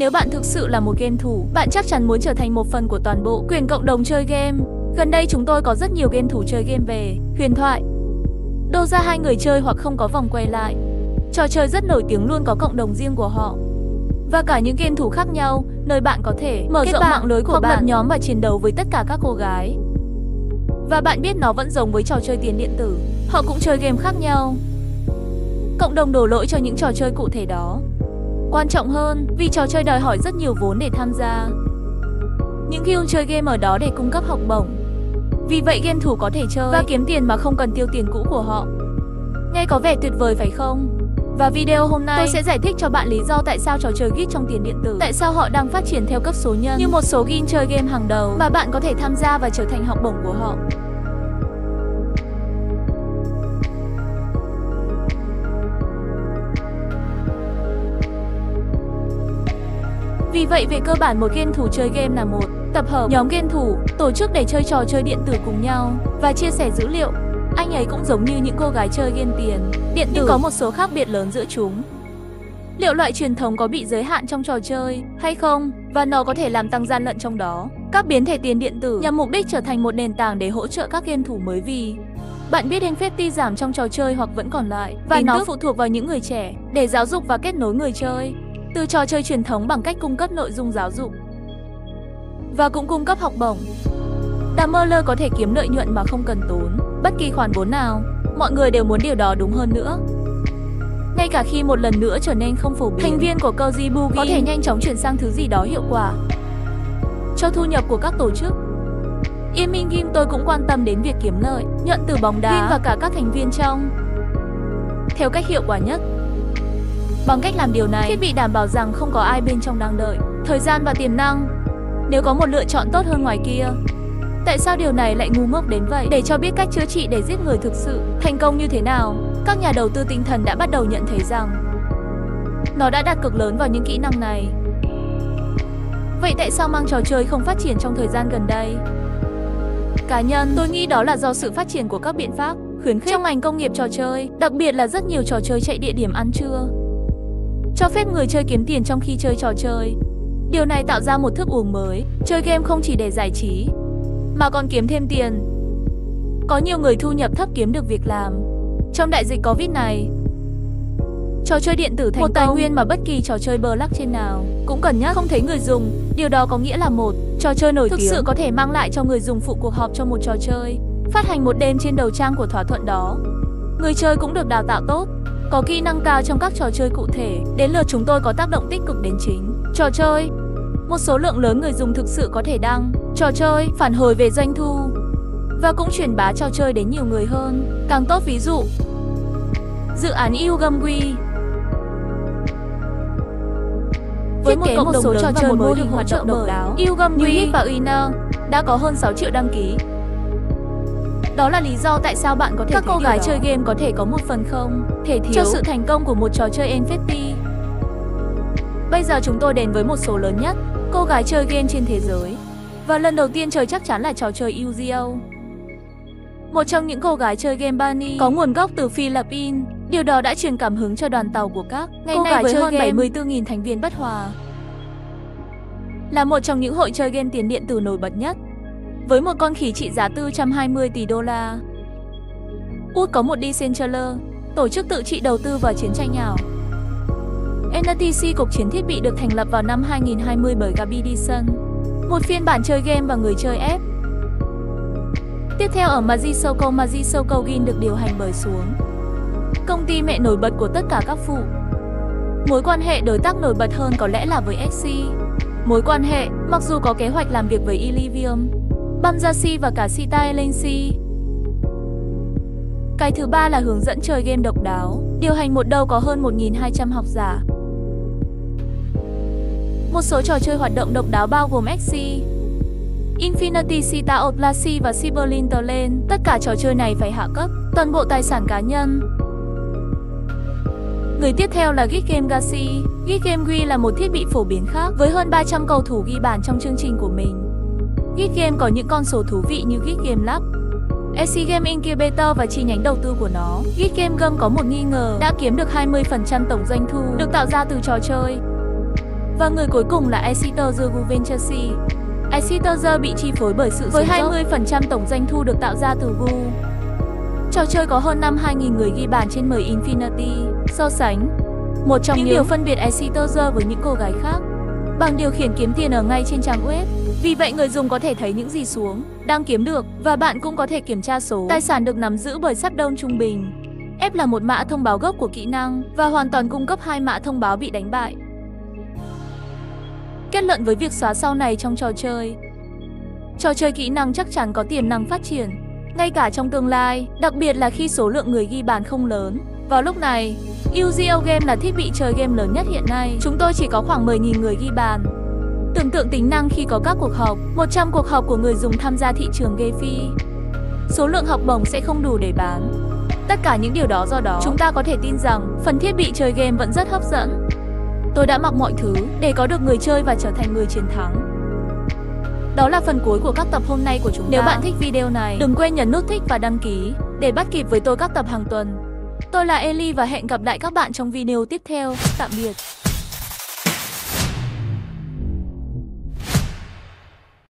Nếu bạn thực sự là một game thủ, bạn chắc chắn muốn trở thành một phần của toàn bộ quyền cộng đồng chơi game. Gần đây chúng tôi có rất nhiều game thủ chơi game về huyền thoại, đô ra hai người chơi hoặc không có vòng quay lại. Trò chơi rất nổi tiếng luôn có cộng đồng riêng của họ. Và cả những game thủ khác nhau, nơi bạn có thể mở rộng mạng lưới của bạn, lập nhóm và chiến đấu với tất cả các cô gái. Và bạn biết nó vẫn giống với trò chơi tiền điện tử, họ cũng chơi game khác nhau. Cộng đồng đổ lỗi cho những trò chơi cụ thể đó. Quan trọng hơn, vì trò chơi đòi hỏi rất nhiều vốn để tham gia. Những guild chơi game ở đó để cung cấp học bổng. Vì vậy game thủ có thể chơi và kiếm tiền mà không cần tiêu tiền cũ của họ. Nghe có vẻ tuyệt vời phải không? Và video hôm nay tôi sẽ giải thích cho bạn lý do tại sao trò chơi guild trong tiền điện tử, tại sao họ đang phát triển theo cấp số nhân như một số guild chơi game hàng đầu mà bạn có thể tham gia và trở thành học bổng của họ. Vì vậy về cơ bản một game thủ chơi game là một tập hợp nhóm game thủ tổ chức để chơi trò chơi điện tử cùng nhau và chia sẻ dữ liệu. Anh ấy cũng giống như những cô gái chơi game tiền điện tử, nhưng có một số khác biệt lớn giữa chúng. Liệu loại truyền thống có bị giới hạn trong trò chơi hay không? Và nó có thể làm tăng gian lận trong đó. Các biến thể tiền điện tử nhằm mục đích trở thành một nền tảng để hỗ trợ các game thủ mới vì bạn biết NFT giảm trong trò chơi hoặc vẫn còn lại. Và nó phụ thuộc vào những người trẻ để giáo dục và kết nối người chơi từ trò chơi truyền thống bằng cách cung cấp nội dung giáo dục và cũng cung cấp học bổng. Damerler có thể kiếm lợi nhuận mà không cần tốn bất kỳ khoản vốn nào. Mọi người đều muốn điều đó đúng hơn nữa. Ngay cả khi một lần nữa trở nên không phổ biến, thành viên của Koji Boogie có thể nhanh chóng chuyển sang thứ gì đó hiệu quả cho thu nhập của các tổ chức. Yên Minh Game tôi cũng quan tâm đến việc kiếm lợi nhuận từ bóng đá và cả các thành viên trong theo cách hiệu quả nhất. Bằng cách làm điều này, thiết bị đảm bảo rằng không có ai bên trong đang đợi thời gian và tiềm năng nếu có một lựa chọn tốt hơn ngoài kia. Tại sao điều này lại ngu ngốc đến vậy? Để cho biết cách chữa trị để giết người thực sự thành công như thế nào, các nhà đầu tư tinh thần đã bắt đầu nhận thấy rằng nó đã đặt cực lớn vào những kỹ năng này. Vậy tại sao mang trò chơi không phát triển trong thời gian gần đây? Cá nhân, tôi nghĩ đó là do sự phát triển của các biện pháp khuyến khích trong ngành công nghiệp trò chơi, đặc biệt là rất nhiều trò chơi chạy địa điểm ăn trưa, cho phép người chơi kiếm tiền trong khi chơi trò chơi. Điều này tạo ra một thức uống mới. Chơi game không chỉ để giải trí, mà còn kiếm thêm tiền. Có nhiều người thu nhập thấp kiếm được việc làm. Trong đại dịch Covid này, trò chơi điện tử thành một tài nguyên mà bất kỳ trò chơi blockchain nào cũng cần nhất. Không thấy người dùng, điều đó có nghĩa là một trò chơi nổi tiếng thực sự có thể mang lại cho người dùng phụ cuộc họp cho một trò chơi, phát hành một đêm trên đầu trang của thỏa thuận đó. Người chơi cũng được đào tạo tốt, có kỹ năng cao trong các trò chơi cụ thể. Đến lượt chúng tôi có tác động tích cực đến chính trò chơi. Một số lượng lớn người dùng thực sự có thể đăng trò chơi, phản hồi về doanh thu và cũng truyền bá trò chơi đến nhiều người hơn, càng tốt. Ví dụ, dự án Ugamwi với một cộng đồng lớn và một mô hình hoạt động độc đáo, Ugamwi và Winner đã có hơn 6 triệu đăng ký. Đó là lý do tại sao bạn có thể các cô gái chơi game có thể có một phần không thể thiếu cho sự thành công của một trò chơi NFT. Bây giờ chúng tôi đến với một số lớn nhất cô gái chơi game trên thế giới. Và lần đầu tiên chơi chắc chắn là trò chơi Yu-Gi-Oh! Một trong những cô gái chơi game Bunny có nguồn gốc từ Philippines. Điều đó đã truyền cảm hứng cho đoàn tàu của các ngày nay với hơn 74.000 thành viên bất hòa. Là một trong những hội chơi game tiền điện tử nổi bật nhất, với một con khỉ trị giá 420 tỷ đô la. Út có một Decentraland, tổ chức tự trị đầu tư vào chiến tranh ảo. NTC, cuộc chiến thiết bị được thành lập vào năm 2020 bởi Gaby Dixon, một phiên bản chơi game và người chơi F. Tiếp theo ở Magisoco Game được điều hành bởi xuống, công ty mẹ nổi bật của tất cả các phụ. Mối quan hệ đối tác nổi bật hơn có lẽ là với XC. Mối quan hệ, mặc dù có kế hoạch làm việc với Illivium, Bamjasi và cả Sita Elensi. Cái thứ ba là hướng dẫn chơi game độc đáo, điều hành một đầu có hơn 1.200 học giả. Một số trò chơi hoạt động độc đáo bao gồm XC, Infinity Sita Outlassi và Cyberlinterland. Tất cả trò chơi này phải hạ cấp toàn bộ tài sản cá nhân. Người tiếp theo là Geek Game Gashi. Geek Game Wii là một thiết bị phổ biến khác với hơn 300 cầu thủ ghi bàn trong chương trình của mình. Geek Game có những con số thú vị như Geek Game Lab, SC Game Incubator và chi nhánh đầu tư của nó. Geek Game Gum có một nghi ngờ đã kiếm được 20% tổng doanh thu được tạo ra từ trò chơi. Và người cuối cùng là Exeter Juventus. Exeter bị chi phối bởi sự với 20% tổng doanh thu được tạo ra từ Gu. Trò chơi có hơn 52.000 người ghi bàn trên 10 Infinity. So sánh, một trong những điều phân biệt Exeter với những cô gái khác bằng điều khiển kiếm tiền ở ngay trên trang web. Vì vậy người dùng có thể thấy những gì xuống đang kiếm được, và bạn cũng có thể kiểm tra số tài sản được nắm giữ bởi shutdown trung bình. F là một mã thông báo gốc của kỹ năng và hoàn toàn cung cấp 2 mã thông báo bị đánh bại. Kết luận với việc xóa sau này trong trò chơi kỹ năng chắc chắn có tiềm năng phát triển, ngay cả trong tương lai, đặc biệt là khi số lượng người ghi bàn không lớn. Vào lúc này, UGO Game là thiết bị chơi game lớn nhất hiện nay. Chúng tôi chỉ có khoảng 10.000 người ghi bàn. Tưởng tượng tính năng khi có các cuộc họp, 100 cuộc họp của người dùng tham gia thị trường GameFi. Số lượng học bổng sẽ không đủ để bán. Tất cả những điều đó, do đó, chúng ta có thể tin rằng phần thiết bị chơi game vẫn rất hấp dẫn. Tôi đã mặc mọi thứ để có được người chơi và trở thành người chiến thắng. Đó là phần cuối của các tập hôm nay của chúng ta. Nếu bạn thích video này, đừng quên nhấn nút thích và đăng ký để bắt kịp với tôi các tập hàng tuần. Tôi là Ellie và hẹn gặp lại các bạn trong video tiếp theo. Tạm biệt.